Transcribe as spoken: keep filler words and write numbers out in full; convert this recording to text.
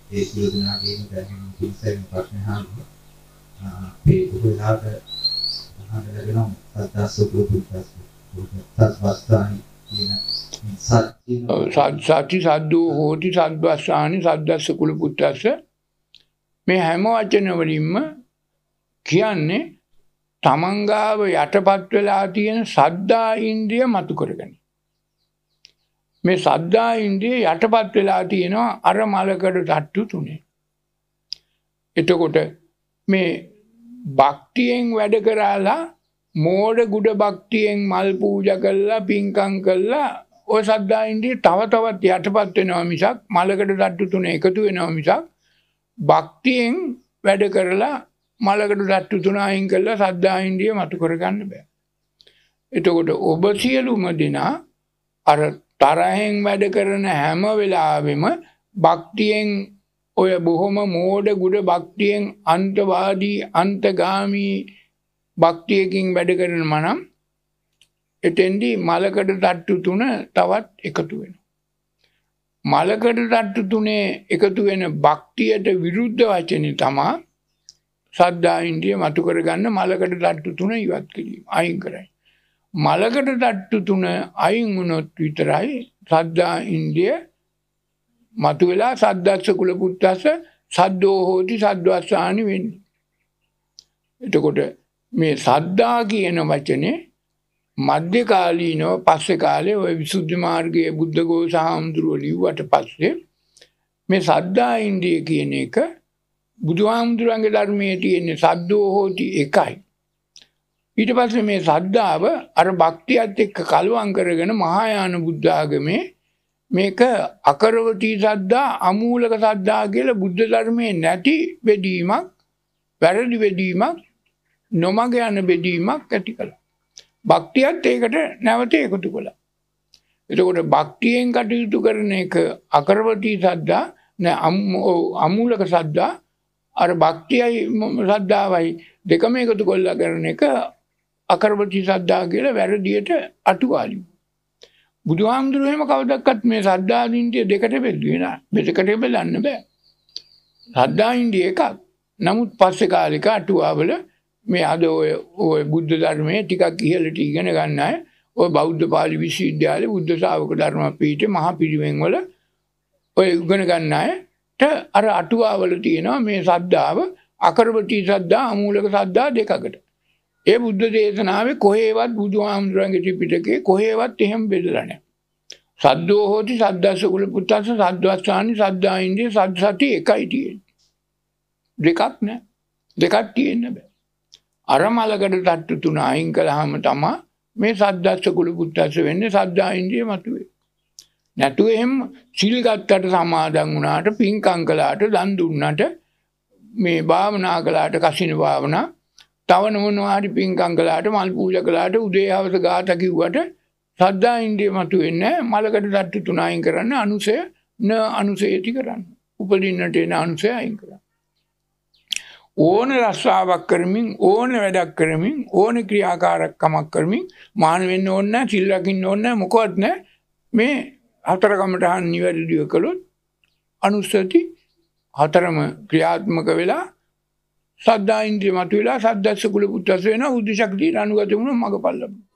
ඒ සියලු දෙනාගේම දැනීම පිළිසෙන් ප්‍රශ්න අහන්නේ. අපේ උපලාට අහන්න ලැබෙනවා සද්දාස්ස පුරුද්දස්ස. සත්වස්ථානි කියන සත්‍ය සත්‍ය සද්දෝ හෝති සද්වස්සානි සද්දස්ස කුල පුත්තස්ස. මේ හැම වචන වලින්ම කියන්නේ තමන්ගාව යටපත් වෙලා තියෙන සද්දා ඉන්ද්‍රිය මතු කරගන්න. මේ සද්දා ඉන්ද්‍රිය යටපත් වෙලා තියෙනවා අර මලකඩ තට්ටු තුනේ. එතකොට මේ භක්තියෙන් වැඩ කරලා මෝඩ ගුඩ භක්තියෙන් මල් පූජා කළා පින්කම් කළා ඔය සද්දා ඉන්ද්‍රිය තව තවත් යටපත් වෙනවා මිසක් මලකඩ තට්ටු තුනේ එකතු වෙනවා මිසක් භක්තියෙන් වැඩ කරලා මලකඩ තට්ටු තුන අයින් කළා සද්දා ඉන්ද්‍රිය මතු කරගන්න බෑ. එතකොට ඔබ සියලුම දෙනා අර තරහෙන් වැඩ කරන හැම වෙලාවෙම භක්තියෙන් ඔය බොහොම මෝඩ ගුඩ භක්තියෙන් අන්තවාදී අන්තගාමී භක්තියකින් වැඩ කරන මනම් එතෙන්දී මලකඩ තට්ටු තුන තවත් එකතු වෙනවා. මලකඩ තට්ටු තුනේ එකතු වෙන භක්තියට විරුද්ධ වචනේ තමයි සද්දා ඉන්ද්‍රිය මතු කරගන්න මලකඩ තට්ටු තුන ඉවත් කිරීම අයින් කරයි. මලකඩ තට්ටු තුන අයින් වුණොත් විතරයි සද්දා ඉන්ද්‍රිය මතු වෙලා සද්දස්ස කුල පුත්තස්ස සද්දෝ හෝති සද්වස්සානි වෙන්නේ. එතකොට මේ සද්දා කියන වචනේ මධ්‍ය කාලීනව පස්සේ කාලේ ඔය විසුද්ධි මාර්ගයේ බුද්ධ ඝෝෂ හාමුදුරුවෝ ලිව්වට පස්සේ මේ සද්දා ඉන්ද්‍රිය කියන එක බුදුහාමුදුරන්ගේ ධර්මයේ තියෙන සද්දෝ හෝති එකයි. ඊට පස්සේ මේ සද්දාව අර භක්තියත් එක්ක කලවම් කරගෙන මහායාන බුද්ධ ආගමේ මේක අකරවතී සද්දා අමූලක සද්දා කියලා බුද්ධ ධර්මයේ නැති බෙදීමක් වැරදි බෙදීමක් නොමග යන බෙදීමක් ඇති කළා. භක්තියත් ඒකට නැවත එකතු කළා. එතකොට භක්තියෙන් කටයුතු කරන එක අකරවතී සද්දා නෑ අමූලක සද්දා අර භක්තියයි සද්දාවයි දෙකම එකතු කරලා කරන එක අකරවතී සද්දා කියලා වැරදියට අටුවාලි. බුදුහාමුදුරුවෝ එහෙම කවදාවත් මේ සද්දා ඉන්ද්‍රිය දෙකට බෙදුවේ නෑ. දෙකට බෙදන්න බෑ. සද්දා ඉන්ද්‍රිය එකක්. නමුත් පස්සේ කාලෙක අටුවාවල මේ අද ඔය ඔය බුද්ධ ධර්මයේ ටිකක් ඉහළට ඉගෙන ගන්න අය ඔය බෞද්ධ පාලි විශ්වවිද්‍යාලේ බුද්ධ ශාවක ධර්ම පීඨේ මහා පිරිවෙන් වල ඔය ඉගෙන ගන්න අයට අර අටුවාවල තියෙනවා මේ සද්දාව අකරවතී සද්දා අමූලක සද්දා දෙකකට. ඒ බුද්ධ දේශනාවේ කොහේවත් බුදුහාමුදුරන්ගේ ත්‍රිපිටකේ කොහේවත් එහෙම බෙදලා නැහැ. සද්දෝ හෝති සද්දස්ස කුල පුත්තස්ස සද්වස්සානි සද්දා ඉන්ද්‍රිය සද්සති එකයි තියෙන්නේ. දෙකක් නෑ. දෙකක් තියෙන්න බෑ. අර මලකඩ තට්ටු තුන අයින් කළාම තමයි මේ සද්දස්ස කුල පුත්තස්ස වෙන්නේ සද්දා ඉන්ද්‍රිය මතුවේ. නැතුව එහෙම සිල් ගත්තට සමාදන් වුණාට පින්කම් කළාට දන් දුන්නාට මේ භාවනා කළාට කසින භාවනා තව මොනවා හරි පින්කම් කළාට මල් පූජා කළාට උදේ හවස ගාත කිව්වට සද්දා ඉන්ද්‍රිය මතුවෙන්නේ මලකඩ තට්ටු තුන අයින් කරන්න අනුසය න අනුසයති කරන්න. උපදින්නට එන අනුසය අයින් කරන්න. ඕන රස්සාවක් කරමින් ඕන වැඩක් කරමින් ඕන ක්‍රියාකාරකමක් කරමින් මාන වෙන්න ඕන නැහැ සිල් රකින්න ඕන නැහැ මොකවත් නැහැ මේ හතර කමටහන් නිවැරදිව කළොත් අනුස්සති හතරම ක්‍රියාත්මක වෙලා සද්දා ඉන්ද්‍රිය මතුවලා සද්දස්ස කුල පුත්තස්ස වෙනවා බුද්ධ ශක්තියට අනුගත වුණොත් මගපල් ලැබෙනවා.